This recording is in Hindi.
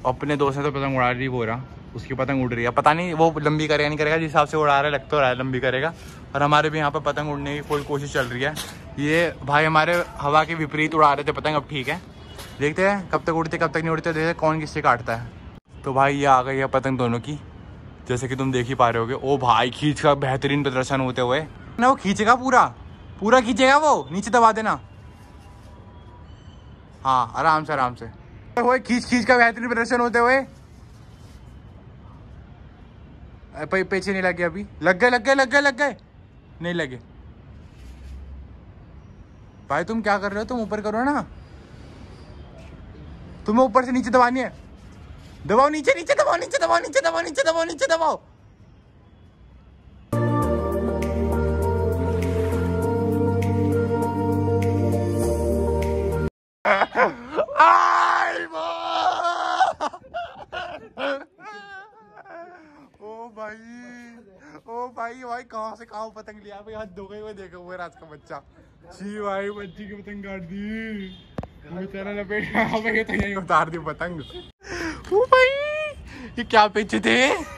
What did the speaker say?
अपने दोस्त ने तो पतंग उड़ा रही, वो रहा उसकी पतंग उड़ रही है, पता नहीं वो लंबी करेगा नहीं करेगा, जिस हिसाब से उड़ा रहा है लग तो रहा है लंबी करेगा। और हमारे भी यहाँ पर पतंग उड़ने की फुल कोशिश चल रही है। ये भाई हमारे हवा के विपरीत उड़ा रहे थे पतंग, अब ठीक है, देखते हैं कब तक उड़ते कब तक नहीं उड़ते, देखते कौन किससे काटता है। तो भाई ये आ गई है पतंग दोनों की, जैसे कि तुम देख ही पा रहे होगे। ओ भाई खींच का बेहतरीन प्रदर्शन होते हुए ना, वो खींचेगा पूरा पूरा खींचेगा, वो नीचे दबा देना, हाँ आराम से आराम से, खींच खींच का बेहतरीन प्रदर्शन होते हुए। पीछे नहीं लगे, अभी लग गए लग गए लग गए लग गए, नहीं लगे। भाई तुम क्या कर रहे हो, तुम ऊपर करो ना, तुम्हें ऊपर से नीचे दबानी है, दबाओ नीचे नीचे दबाओ नीचे दबाओ नीचे दबाओ नीचे दबाओ नीचे दबाओ। ओ भाई भाई कहाँ से कहाँ पतंग लिया भाई, हाथ धो गई वो, देखो वो रात का बच्चा, जी भाई बच्ची की पतंग काट दी, बेचारा लपेट तो यही उतार दी पतंग। ओ भाई ये क्या पेचे थे।